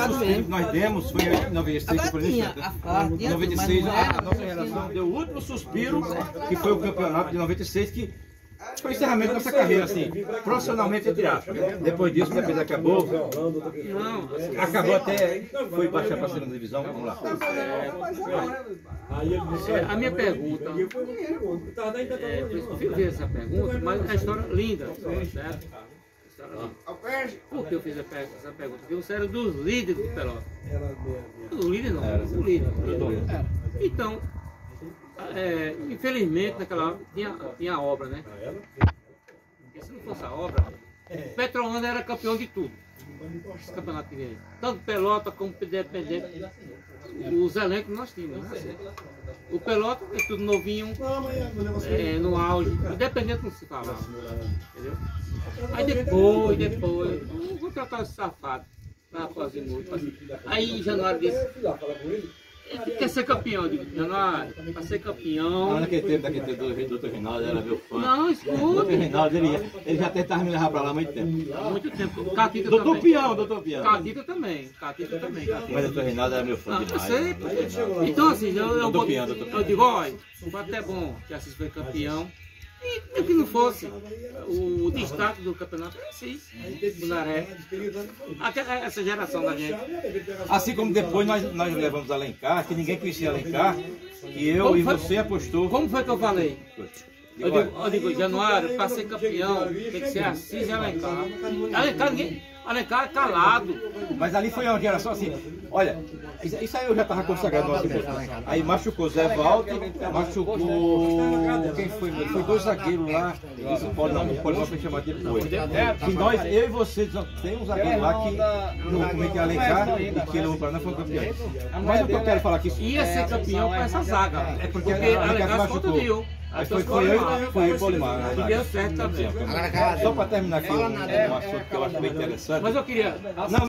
suspiro que nós demos foi em 96, que foi em 96, a nossa geração deu o último suspiro, que foi o campeonato de 96, que foi o encerramento da nossa carreira, assim, profissionalmente, entre aspas. Depois disso, depois acabou. Não, acabou até, foi baixar para a segunda divisão, vamos lá. A minha pergunta, eu fiz essa pergunta, mas é uma história linda, certo? Por que eu fiz essa pergunta? Porque você era dos líderes do Pelota. O líder não, o líder. Então, infelizmente, naquela hora tinha a obra, né? Porque se não fosse a obra, Petrolândia era campeão de tudo. Esse campeonato que veio. Tanto Pelota como Independente. Os elencos nós tínhamos. Né? O Pelota é tudo novinho, no auge. Independente não se falava. Entendeu? Aí depois, não vou tratar esse safado para fazer muito. Aí Januário disse. Ele quer ser campeão, eu digo, Januário, para ser campeão. Naquele tempo do Dr. Reinaldo, era meu fã. Não, escuta. O Dr. Reinaldo, ele já tentava me levar para lá há muito tempo. Há muito tempo. Catita Doutor também. Pião, Doutor Pião. Catita também. Mas o Dr. Reinaldo era meu fã Eu demais. sei, então assim, eu digo, olha, foi até bom que Assis foi campeão. E que não fosse, o destaque do campeonato era Assis, Bunaré. Essa geração da gente. Assim como depois nós levamos Alencar, que ninguém conhecia Alencar, que eu e você apostou. Como foi que eu falei? Eu digo, Januário, para ser campeão, tem que ser Assis e Alencar. Alencar é calado. Mas ali foi uma geração assim, olha, isso aí eu já estava consagrado no nosso grupo. Aí machucou Zé Walter, machucou. Quem foi? Foi dois zagueiros lá. Isso pode não ser chamado depois. Que nós, eu e você, tem um zagueiro lá que no comitê é Alencar e que ele não foi campeão. Mas o que eu quero falar aqui. Ia ser campeão com essa zaga. É porque Alencar machucou. Aí foi eu e o Polimar. E deu certo também. Só para terminar aqui um assunto que eu acho bem interessante. Mas eu queria.